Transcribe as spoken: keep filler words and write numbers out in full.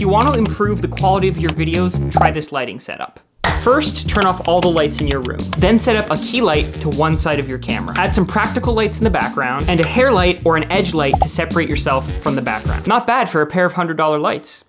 you want to improve the quality of your videos, try this lighting setup. First, turn off all the lights in your room. Then set up a key light to one side of your camera. Add some practical lights in the background and a hair light or an edge light to separate yourself from the background. Not bad for a pair of one hundred dollar lights.